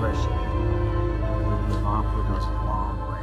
expression. The opera goes a long way.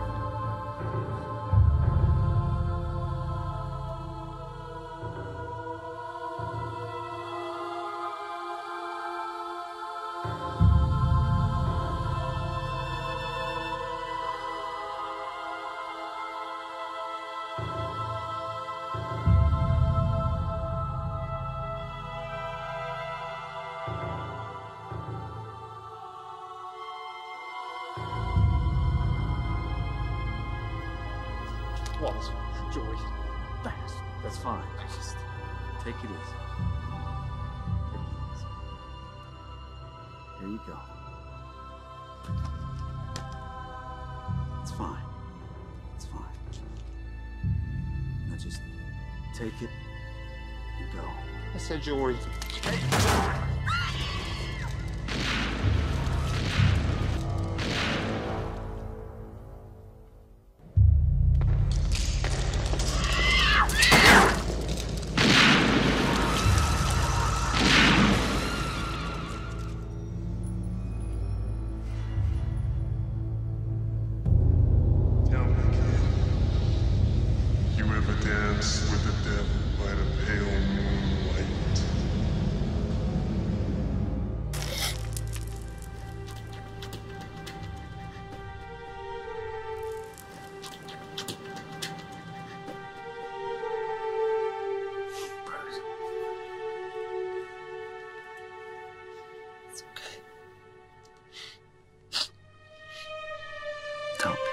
Wallace, Joey, fast. That's fine. Just take it easy. Take it easy. Here you go. It's fine. It's fine. Now just take it and go. I said, Joey. With the devil by the pale moonlight. Bruce. It's okay. Don't be.